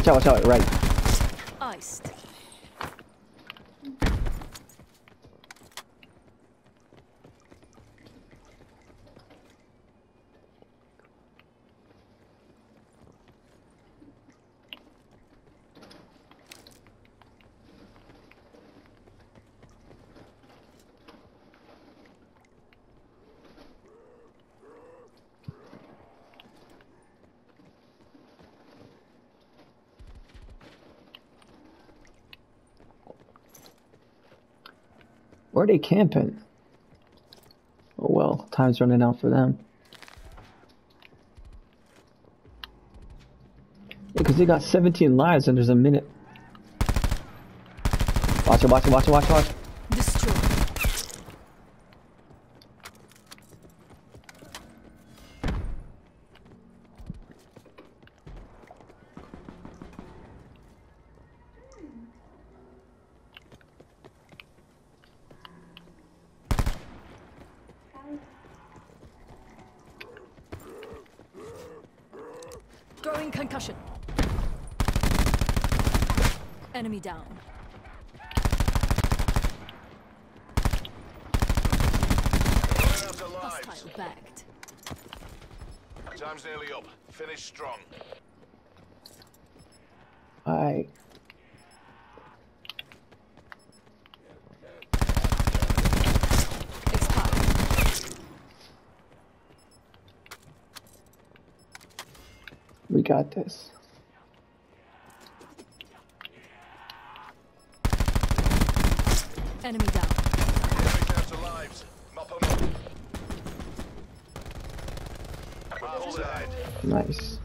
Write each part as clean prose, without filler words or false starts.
watch out, right. Iced. Where are they camping? Oh well, time's running out for them. Because they got 17 lives and there's a minute. Watch it. Destroy. Throwing concussion. Enemy down. Hostile bagged. Time's nearly up. Finish strong. Alright. Expired. We got this. Enemy down. Enemy down to lives. Mop 'em up. Battle died. Nice.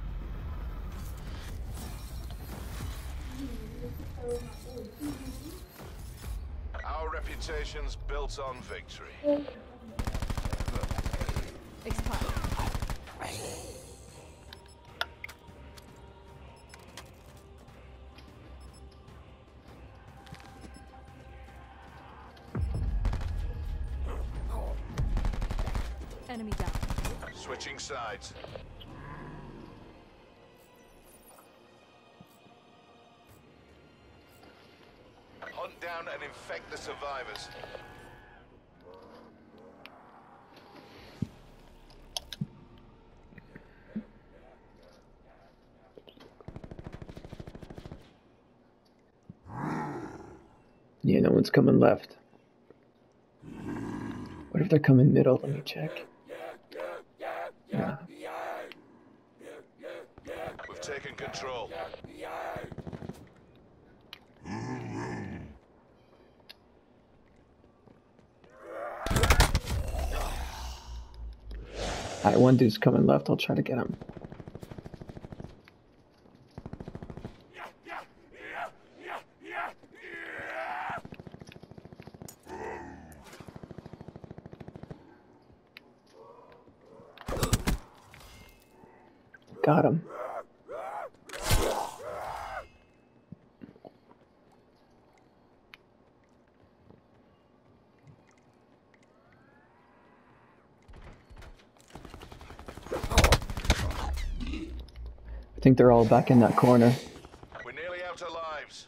Our reputation's built on victory. Expired. Enemy down. Switching sides. Hunt down and infect the survivors. Yeah, no one's coming left. What if they're coming middle? Let me check. Yeah. We've taken control. Alright, one dude's coming left. I'll try to get him. Got him. I think they're all back in that corner. We're nearly out of lives.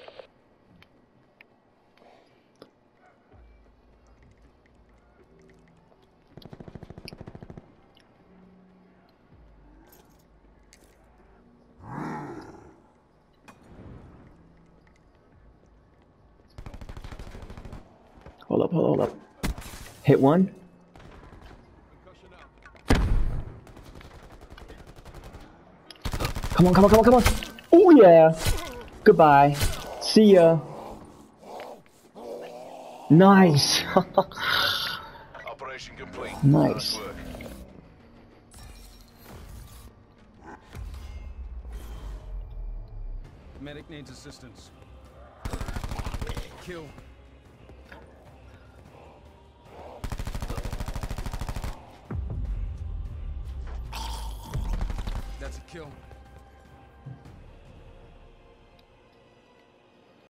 Hold up. Hit one. Come on. Oh yeah. Goodbye. See ya. Nice. Operation complete. Nice. work. Medic needs assistance. Kill. That's a kill.